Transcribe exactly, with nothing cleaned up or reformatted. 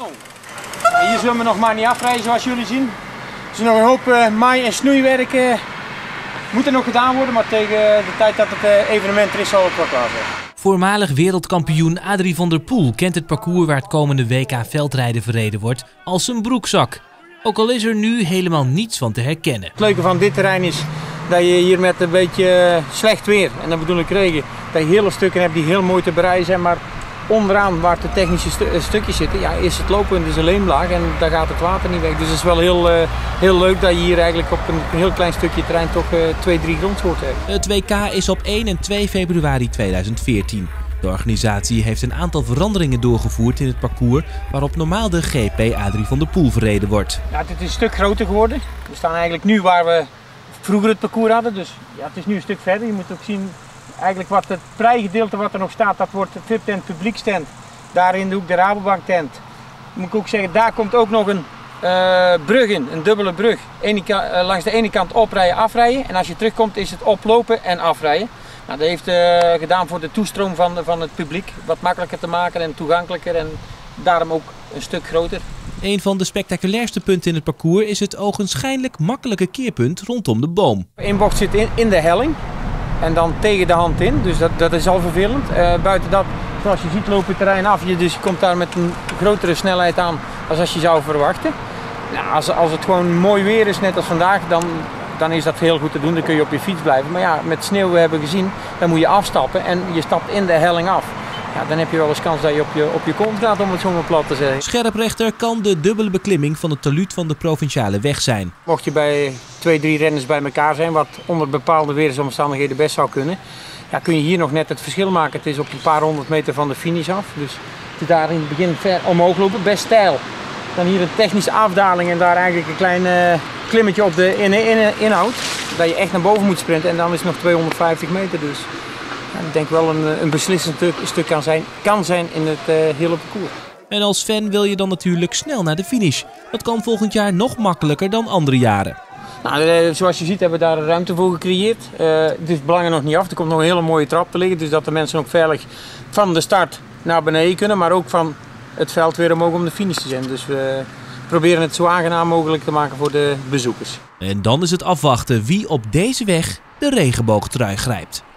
Hier zullen we nog maar niet afrijden zoals jullie zien. Er is nog een hoop uh, maai- en snoeiwerk. Uh, moet er nog gedaan worden, maar tegen de tijd dat het uh, evenement er is zal het wel klaar zijn. Voormalig wereldkampioen Adrie van der Poel kent het parcours waar het komende W K veldrijden verreden wordt als zijn broekzak. Ook al is er nu helemaal niets van te herkennen. Het leuke van dit terrein is dat je hier met een beetje slecht weer, en dat bedoel ik regen, dat je hele stukken hebt die heel mooi te bereiden zijn, maar onderaan waar de technische stu stukjes zitten, ja, is het lopen dus een leemlaag en daar gaat het water niet weg. Dus het is wel heel, uh, heel leuk dat je hier eigenlijk op een heel klein stukje terrein toch uh, twee, drie grondsoorten hebt. Het W K is op één en twee februari tweeduizend veertien. De organisatie heeft een aantal veranderingen doorgevoerd in het parcours waarop normaal de G P Adrie van der Poel verreden wordt. Ja, het is een stuk groter geworden. We staan eigenlijk nu waar we vroeger het parcours hadden, dus ja, het is nu een stuk verder. Je moet ook zien, eigenlijk wat het prijgedeelte wat er nog staat, dat wordt de V I P-tent, publiekstent. Daar in de hoek de Rabobank-tent. Moet ik ook zeggen, daar komt ook nog een uh, brug in, een dubbele brug. Ene uh, langs de ene kant oprijden, afrijden. En als je terugkomt is het oplopen en afrijden. Nou, dat heeft uh, gedaan voor de toestroom van, van het publiek. Wat makkelijker te maken en toegankelijker en daarom ook een stuk groter. Een van de spectaculairste punten in het parcours is het ogenschijnlijk makkelijke keerpunt rondom de boom. Eén bocht zit in, in de helling en dan tegen de hand in, dus dat, dat is al vervelend. Uh, buiten dat, zoals je ziet, loopt het terrein af, je, dus je komt daar met een grotere snelheid aan als als je zou verwachten. Nou, als, als het gewoon mooi weer is, net als vandaag, dan, dan is dat heel goed te doen, dan kun je op je fiets blijven. Maar ja, met sneeuw we hebben gezien, dan moet je afstappen en je stapt in de helling af. Ja, dan heb je wel eens kans dat je op je, op je kont gaat, om het zo maar plat te zeggen. Scherprechter kan de dubbele beklimming van het talud van de provinciale weg zijn. Mocht je bij twee, drie renners bij elkaar zijn, wat onder bepaalde weersomstandigheden best zou kunnen, ja, kun je hier nog net het verschil maken. Het is op een paar honderd meter van de finish af, dus het is daar in het begin ver omhoog lopen, best steil. Dan hier een technische afdaling en daar eigenlijk een klein uh, klimmetje op de in, in, inhoud. Dat je echt naar boven moet sprinten en dan is het nog tweehonderdvijftig meter dus. Ik denk wel een, een beslissend stuk, stuk kan, zijn, kan zijn in het uh, hele parcours. En als fan wil je dan natuurlijk snel naar de finish. Dat kan volgend jaar nog makkelijker dan andere jaren. Nou, zoals je ziet hebben we daar ruimte voor gecreëerd. Uh, het is belangrijk nog niet af. Er komt nog een hele mooie trap te liggen. Dus dat de mensen ook veilig van de start naar beneden kunnen. Maar ook van het veld weer omhoog om de finish te zijn. Dus we proberen het zo aangenaam mogelijk te maken voor de bezoekers. En dan is het afwachten wie op deze weg de regenboogtrui grijpt.